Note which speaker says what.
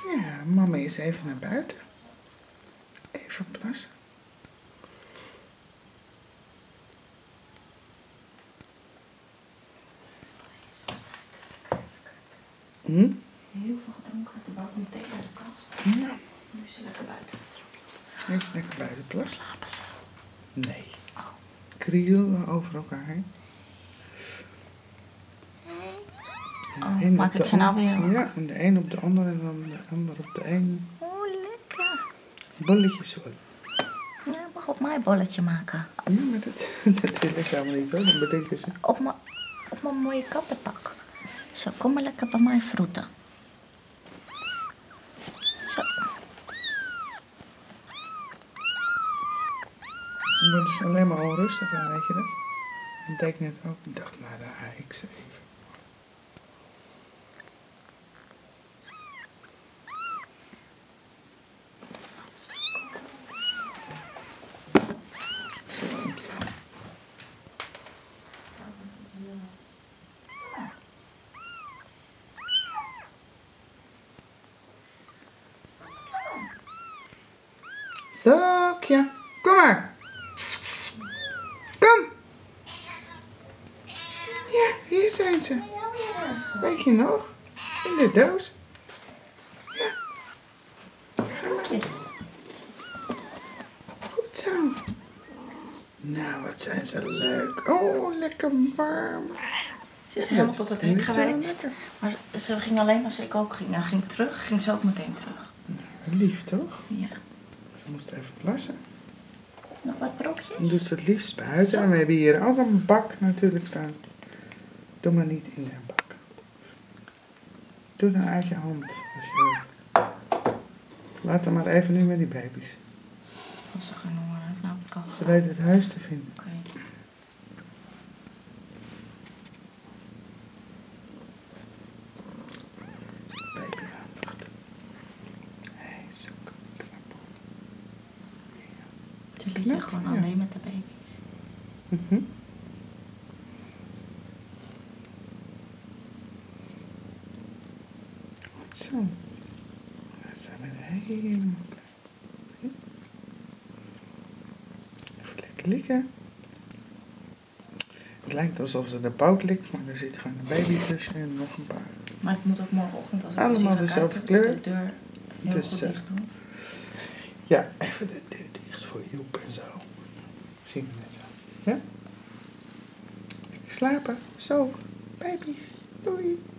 Speaker 1: Ja, mama is even naar buiten. Even plassen.
Speaker 2: Heel veel gedronken uit de bak, meteen naar de kast.
Speaker 1: Ja.
Speaker 2: Nu is ze lekker buiten.
Speaker 1: Even lekker buiten plassen.
Speaker 2: Slapen ze?
Speaker 1: Nee. Krielen over elkaar heen.
Speaker 2: Oh, maak ik ze nou weer?
Speaker 1: Ja, en de een op de ander en dan de ander op de een.
Speaker 2: Oh, lekker.
Speaker 1: Bolletjes zo.
Speaker 2: Ja, mag op mij bolletje maken.
Speaker 1: Ja, maar dat willen ze helemaal niet hoor, dat bedenken ze.
Speaker 2: Op mijn mooie kattenpak. Zo, kom maar lekker bij mij vroeten. Zo.
Speaker 1: Dan worden ze alleen maar onrustiger, weet je dat? Dat deed ik net ook. Ik dacht, nou daar ga ik ze even. Zakje, kom maar. Kom. Ja, hier zijn ze. Weet je nog? In de doos. Ja. Goed zo. Nou, wat zijn ze leuk. Oh, lekker warm.
Speaker 2: Ze is helemaal tot het hek geweest. Maar ze ging alleen als ik ook ging. En ging terug, ging ze ook meteen terug.
Speaker 1: Nou, lief toch?
Speaker 2: Ja.
Speaker 1: Ze moest even plassen.
Speaker 2: Nog wat brokjes?
Speaker 1: Dan doet ze het liefst buiten. En we hebben hier ook een bak natuurlijk staan. Doe maar niet in de bak. Doe dan uit je hand als je wilt. Laat hem maar even nu met die baby's.
Speaker 2: Als ze geen honger heeft, nou het kan.
Speaker 1: Ze weet het huis te vinden.
Speaker 2: Oké.
Speaker 1: Baby aandacht. Hé, zo knap.
Speaker 2: Ze liet je
Speaker 1: Knap,
Speaker 2: gewoon
Speaker 1: ja.
Speaker 2: alleen met de baby's.
Speaker 1: Mhm. Goed zo. Daar zijn we helemaal klaar. Even lekker liggen. Het lijkt alsof ze de poot likt, maar er zit gewoon een baby tussen en nog een paar.
Speaker 2: Maar ik moet ook morgenochtend als ik
Speaker 1: Allemaal
Speaker 2: ga
Speaker 1: dezelfde
Speaker 2: kijken,
Speaker 1: kleur.
Speaker 2: de deur heel
Speaker 1: Dus,
Speaker 2: goed dicht doen.
Speaker 1: Ja, even de deur dicht voor Joep en zo. Zien we net zo. Ja? Lekker slapen. Zo. Baby's. Doei.